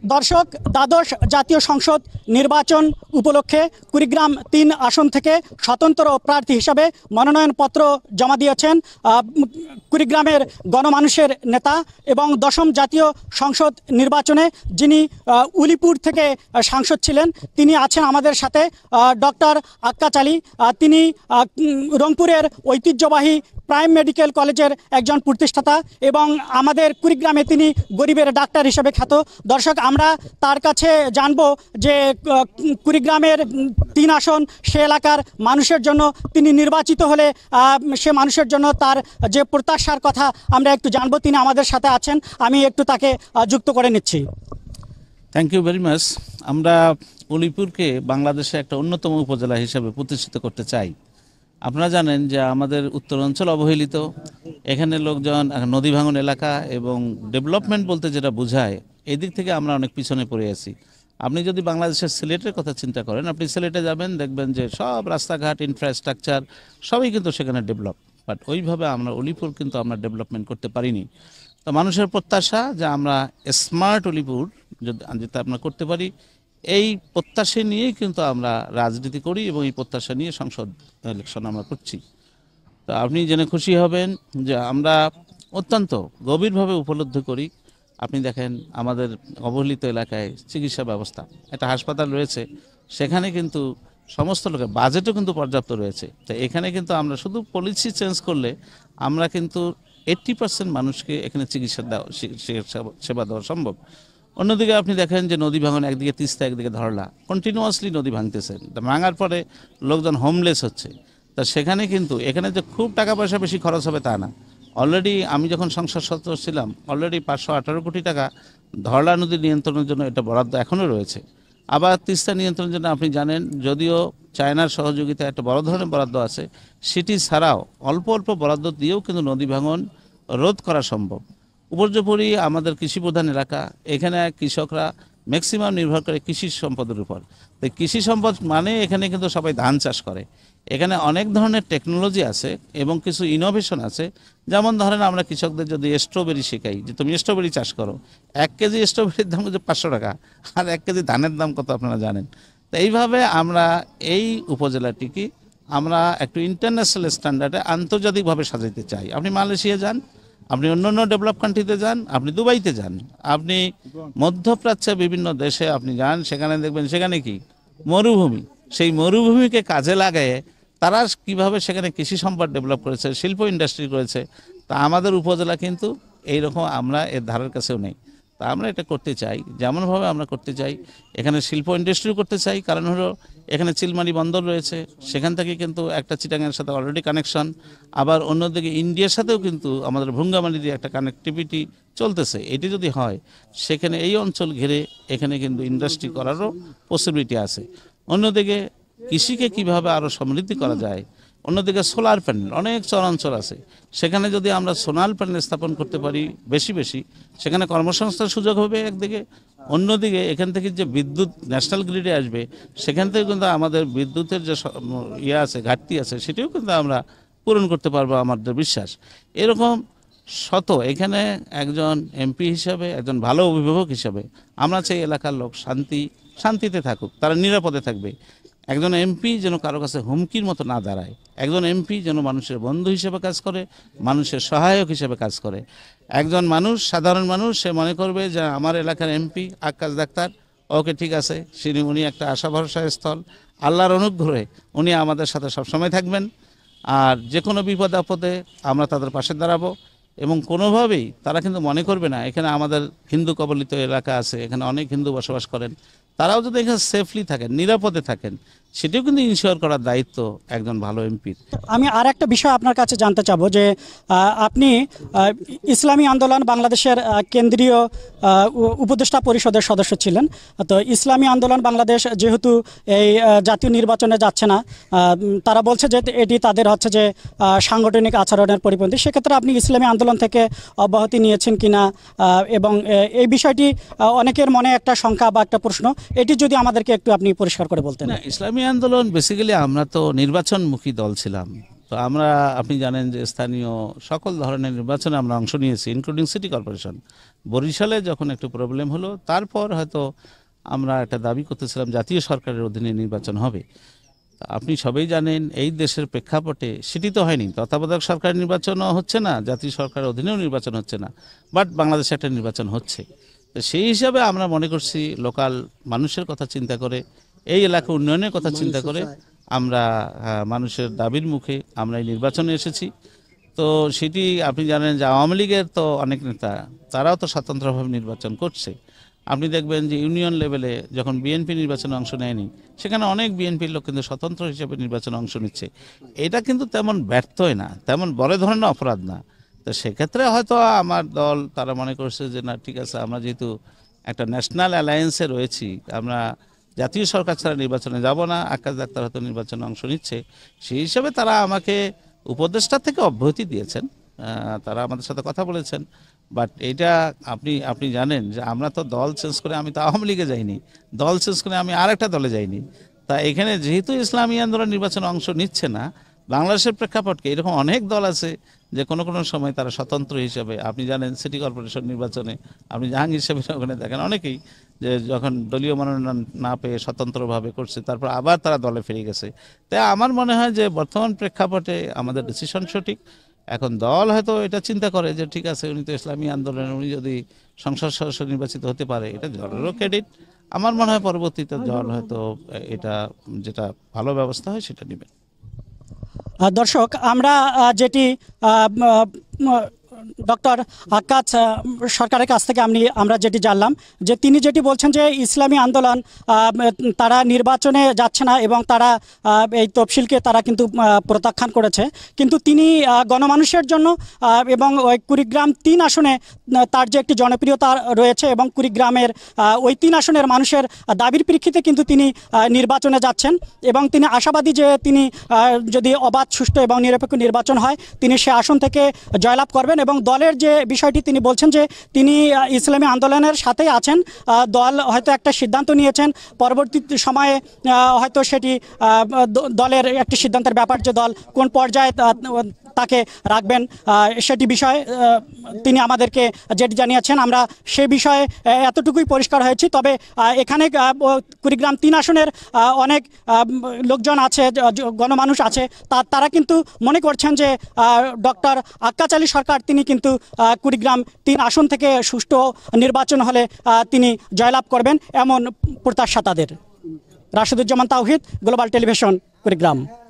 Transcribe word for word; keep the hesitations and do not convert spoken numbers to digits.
দর্শক, দ্বাদশ জাতীয় সংসদ নির্বাচন উপলক্ষে কুড়িগ্রাম তিন আসন থেকে স্বতন্ত্র প্রার্থী হিসাবে মনোনয়নপত্র জমা দিয়েছেন কুড়িগ্রামের গণমানুষের নেতা এবং দশম জাতীয় সংসদ নির্বাচনে যিনি উলিপুর থেকে সাংসদ ছিলেন তিনি আছেন আমাদের সাথে। ডক্টর আক্কাচ আলী, তিনি রংপুরের ঐতিহ্যবাহী প্রাইম মেডিকেল কলেজের একজন প্রতিষ্ঠাতা এবং আমাদের কুড়িগ্রামে তিনি গরিবের ডাক্তার হিসেবে খ্যাত। দর্শক, আমরা তার কাছে জানব যে কুড়িগ্রামের তিন আসন সে এলাকার মানুষের জন্য তিনি নির্বাচিত হলে সে মানুষের জন্য তার যে প্রত্যাশার কথা আমরা একটু জানবো। তিনি আমাদের সাথে আছেন, আমি একটু তাকে যুক্ত করে নিচ্ছি। Thank you very much. আমরা উলিপুরকে বাংলাদেশে একটা অন্যতম উপজেলা হিসেবে প্রতিষ্ঠিত করতে চাই। আপনারা জানেন যে আমাদের উত্তরাঞ্চল অবহেলিত, এখানে লোকজন নদী ভাঙন এলাকা এবং ডেভেলপমেন্ট বলতে যেটা বোঝায় এই দিক থেকে আমরা অনেক পিছনে পড়ে আছি। আপনি যদি বাংলাদেশের সিলেটের কথা চিন্তা করেন, আপনি সিলেটে যাবেন দেখবেন যে সব রাস্তাঘাট ইনফ্রাস্ট্রাকচার সবই কিন্তু সেখানে ডেভেলপ, বাট ওইভাবে আমরা উলিপুর কিন্তু আমরা ডেভেলপমেন্ট করতে পারিনি। তো মানুষের প্রত্যাশা যে আমরা স্মার্ট উলিপুর যেটা আমরা করতে পারি, এই প্রত্যাশা নিয়েই কিন্তু আমরা রাজনীতি করি এবং এই প্রত্যাশা নিয়ে সংসদ ইলেকশন আমরা করছি। তো আপনি জেনে খুশি হবেন যে আমরা অত্যন্ত গভীরভাবে উপলব্ধি করি। আপনি দেখেন আমাদের অবহেলিত এলাকায় চিকিৎসা ব্যবস্থা, একটা হাসপাতাল রয়েছে, সেখানে কিন্তু সমস্ত লোকের বাজেটও কিন্তু পর্যাপ্ত রয়েছে। তো এখানে কিন্তু আমরা শুধু পলিসি চেঞ্জ করলে আমরা কিন্তু এইট্টি পার্সেন্ট মানুষকে এখানে চিকিৎসা দেওয়া সেবা দেওয়া সম্ভব। অন্যদিকে আপনি দেখেন যে নদী ভাঙন, একদিকে তিস্তা একদিকে ধরলা, কন্টিনিউয়াসলি নদী ভাঙতেছে, ভাঙার পরে লোকজন হোমলেস হচ্ছে। তা সেখানে কিন্তু এখানে যে খুব টাকা পয়সা বেশি খরচ হবে তা না। অলরেডি আমি যখন সংসদ সদস্য ছিলাম অলরেডি পাঁচশো আঠারো কোটি টাকা ধরলা নদী নিয়ন্ত্রণের জন্য এটা বরাদ্দ এখনও রয়েছে। আবার তিস্তা নিয়ন্ত্রণের জন্য আপনি জানেন যদিও চায়নার সহযোগিতা একটা বড় ধরনের বরাদ্দ আছে, সেটি ছাড়াও অল্প অল্প বরাদ্দ দিয়েও কিন্তু নদী ভাঙন রোধ করা সম্ভব। উপর্যুপরি আমাদের কৃষি প্রধান এলাকা, এখানে কৃষকরা ম্যাক্সিমাম নির্ভর করে কৃষি সম্পদের উপর। তো কৃষি সম্পদ মানে এখানে কিন্তু সবাই ধান চাষ করে। এখানে অনেক ধরনের টেকনোলজি আছে এবং কিছু ইনোভেশন আছে। যেমন ধরেন আমরা কৃষকদের যদি স্ট্রবেরি শেখাই যে তুমি স্ট্রবেরি চাষ করো, এক কেজি স্ট্রবেরির দাম হচ্ছে পাঁচশো টাকা, আর এক কেজি ধানের দাম কত আপনারা জানেন। তো এইভাবে আমরা এই উপজেলাটিকে আমরা একটু ইন্টারন্যাশনাল স্ট্যান্ডার্ডে আন্তর্জাতিকভাবে সাজাইতে চাই। আপনি মালয়েশিয়া যান, আপনি অন্য অন্য ডেভেলপ কান্ট্রিতে যান, আপনি দুবাইতে যান, আপনি মধ্যপ্রাচ্যের বিভিন্ন দেশে আপনি যান, সেখানে দেখবেন সেখানে কি মরুভূমি, সেই মরুভূমিকে কাজে লাগায় তারা কিভাবে সেখানে কৃষি সম্পদ ডেভেলপ করেছে, শিল্প ইন্ডাস্ট্রি করেছে। তা আমাদের উপজেলা কিন্তু এইরকম আমরা এর ধারের কাছেও নেই। তা আমরা এটা করতে চাই, যেমনভাবে আমরা করতে চাই এখানে শিল্প ইন্ডাস্ট্রিও করতে চাই। কারণ হলো এখানে চিলমারি বন্দর রয়েছে, সেখান থেকে কিন্তু একটা চিটাগাংয়ের সাথে অলরেডি কানেকশন, আবার অন্যদিকে ইন্ডিয়ার সাথেও কিন্তু আমাদের ভুঙ্গামালি দিয়ে একটা কানেক্টিভিটি চলতেছে। এটি যদি হয় সেখানে এই অঞ্চল ঘিরে এখানে কিন্তু ইন্ডাস্ট্রি করারও পসিবিলিটি আছে। অন্যদিকে কৃষিকে কিভাবে আরও সমৃদ্ধি করা যায়, অন্যদিকে সোলার প্যানেল অনেক চরাঞ্চল আছে, সেখানে যদি আমরা সোলার প্যানেল স্থাপন করতে পারি বেশি বেশি, সেখানে কর্মসংস্থান সুযোগ হবে একদিকে। অন্যদিকে এখান থেকে যে বিদ্যুৎ ন্যাশনাল গ্রিডে আসবে, সেখান থেকে কিন্তু আমাদের বিদ্যুতের যে ইয়ে আছে, ঘাটতি আছে, সেটিও কিন্তু আমরা পূরণ করতে পারবো আমাদের বিশ্বাস। এরকম শত এখানে একজন এমপি হিসাবে, একজন ভালো অভিভাবক হিসাবে আমরা চাই এলাকার লোক শান্তি শান্তিতে থাকুক, তারা নিরাপদে থাকবে। একজন এমপি যেন কারো কাছে হুমকির মতো না দাঁড়ায়, একজন এমপি যেন মানুষের বন্ধু হিসেবে কাজ করে, মানুষের সহায়ক হিসেবে কাজ করে। একজন মানুষ, সাধারণ মানুষ, সে মনে করবে যে আমার এলাকার এমপি আক্কাচ ডাক্তার, ওকে ঠিক আছে, তিনি উনি একটা আশা ভরসার স্থল, আল্লাহর অনুগ্রহে উনি আমাদের সাথে সবসময় থাকবেন। আর যে কোনো বিপদ আপদে আমরা তাদের পাশে দাঁড়াবো এবং কোনোভাবেই তারা কিন্তু মনে করবে না এখানে আমাদের হিন্দু কবলিত এলাকা আছে, এখানে অনেক হিন্দু বসবাস করেন, তারাও যদি এখানে সেফলি থাকেন, নিরাপদে থাকেন, সেটিও কিন্তু ইনশিওর করার দায়িত্ব একজন ভালো এমপির। আমি আর একটা বিষয় আপনার কাছে জানতে চাবো যে আপনি ইসলামী আন্দোলন বাংলাদেশের কেন্দ্রীয় উপদেষ্টা পরিষদের সদস্য ছিলেন। তো ইসলামী আন্দোলন বাংলাদেশ যেহেতু এই জাতীয় নির্বাচনে যাচ্ছে না, তারা বলছে যে এটি তাদের হচ্ছে যে সাংগঠনিক আচরণের পরিপন্থী, সেক্ষেত্রে আপনি ইসলামী আন্দোলন থেকে অব্যাহতি নিয়েছেন কিনা এবং এই বিষয়টি অনেকের মনে একটা শঙ্কা বা একটা প্রশ্ন, এটি যদি আমাদেরকে একটু আপনি পরিষ্কার করে বলতেন। ইসলামী আন্দোলন বেসিক্যালি আমরা তো নির্বাচনমুখী দল ছিলাম, তো আমরা আপনি জানেন যে স্থানীয় সকল ধরনের নির্বাচনে আমরা অংশ নিয়েছি, ইনক্লুডিং সিটি কর্পোরেশন। বরিশালে যখন একটু প্রবলেম হলো, তারপর হয়তো আমরা একটা দাবি করতেছিলাম জাতীয় সরকারের অধীনে নির্বাচন হবে। আপনি সবাই জানেন এই দেশের প্রেক্ষাপটে সেটি তো হয়নি, তত্ত্বাবধায়ক সরকারের নির্বাচনও হচ্ছে না, জাতীয় সরকারের অধীনেও নির্বাচন হচ্ছে না, বাট বাংলাদেশে একটা নির্বাচন হচ্ছে। তো সেই হিসাবে আমরা মনে করছি লোকাল মানুষের কথা চিন্তা করে, এই এলাকা উন্নয়নের কথা চিন্তা করে আমরা মানুষের দাবির মুখে আমরা এই নির্বাচনে এসেছি। তো সেটি আপনি জানেন যে আওয়ামী লীগের তো অনেক নেতা, তারাও তো স্বতন্ত্রভাবে নির্বাচন করছে। আপনি দেখবেন যে ইউনিয়ন লেভেলে যখন বিএনপি নির্বাচনে অংশ নেয়নি, সেখানে অনেক বিএনপির লোক কিন্তু স্বতন্ত্র হিসেবে নির্বাচনে অংশ নিচ্ছে। এটা কিন্তু তেমন ব্যর্থই না, তেমন বড় ধরনের অপরাধ না। তো সেক্ষেত্রে হয়তো আমার দল তারা মনে করছে যে না ঠিক আছে, আমরা যেহেতু একটা ন্যাশনাল অ্যালায়েন্সে রয়েছি, আমরা জাতীয় সরকার ছাড়া নির্বাচনে যাব না, আকাশ ডাক্তার হয়তো নির্বাচনে অংশ নিচ্ছে, সেই হিসাবে তারা আমাকে উপদেষ্টা থেকে অব্যাহতি দিয়েছেন, তারা আমাদের সাথে কথা বলেছেন। বাট এটা আপনি আপনি জানেন যে আমরা তো দল চেঞ্জ করে, আমি তো আওয়ামী লীগে যাইনি, দল চেঞ্জ করে আমি আর একটা দলে যাইনি। তা এখানে যেহেতু ইসলামী আন্দোলন নির্বাচনে অংশ নিচ্ছে না, বাংলাদেশের প্রেক্ষাপটকে এরকম অনেক দল আছে যে কোনো কোনো সময় তারা স্বতন্ত্র হিসেবে, আপনি জানেন সিটি কর্পোরেশন নির্বাচনে আপনি জাহাঙ্গীর সাহেবের ওখানে দেখেন অনেকেই যে যখন দলীয় মনোনয়ন না পেয়ে স্বতন্ত্রভাবে করছে, তারপর আবার তারা দলে ফিরে গেছে। তাই আমার মনে হয় যে বর্তমান প্রেক্ষাপটে আমাদের ডিসিশন সঠিক। এখন দল হয়তো এটা চিন্তা করে যে ঠিক আছে, উনি তো ইসলামী আন্দোলনে, উনি যদি সংসদ সদস্য নির্বাচিত হতে পারে, এটা দলেরও ক্রেডিট। আমার মনে হয় পরবর্তীতে দল হয়তো এটা যেটা ভালো ব্যবস্থা হয় সেটা নেবে। দর্শক, আমরা যেটি ডক্টর আক্কাছ সরকারের কাছ থেকে আমি আমরা যেটি জানলাম যে তিনি যেটি বলছেন যে ইসলামী আন্দোলন তারা নির্বাচনে যাচ্ছে না এবং তারা এই তফসিলকে তারা কিন্তু প্রত্যাখ্যান করেছে, কিন্তু তিনি গণমানুষের জন্য এবং ওই কুড়িগ্রাম তিন আসনে তার যে একটি জনপ্রিয়তা রয়েছে এবং কুড়িগ্রামের ওই তিন আসনের মানুষের দাবির প্রেক্ষিতে কিন্তু তিনি নির্বাচনে যাচ্ছেন এবং তিনি আশাবাদী যে তিনি যদি অবাধ, সুষ্ঠু এবং নিরপেক্ষ নির্বাচন হয় তিনি সে আসন থেকে জয়লাভ করবেন। এবং দলের যে বিষয়টি তিনি বলছেন যে তিনি ইসলামী আন্দোলনের সাথেই আছেন, দল হয়তো একটা সিদ্ধান্ত নিয়েছেন, পরবর্তী সময়ে হয়তো সেটি দলের একটি সিদ্ধান্তের ব্যাপার যে দল কোন পর্যায়ে তাকে রাখবেন সেটি বিষয়ে তিনি আমাদেরকে যেটি জানিয়েছেন, আমরা সে বিষয়ে এতটুকুই পরিষ্কার হয়েছি। তবে এখানে কুড়িগ্রাম তিন আসনের অনেক লোকজন আছে, গণমানুষ আছে, তারা কিন্তু মনে করছেন যে ডক্টর আক্কাছ আলী সরকার তিনি কিন্তু কুড়িগ্রাম তিন আসন থেকে সুষ্ঠু নির্বাচন হলে তিনি জয়লাভ করবেন, এমন প্রত্যাশা তাদের। রাশেদুজ্জামান তাওহিদ, গ্লোবাল টেলিভিশন, কুড়িগ্রাম।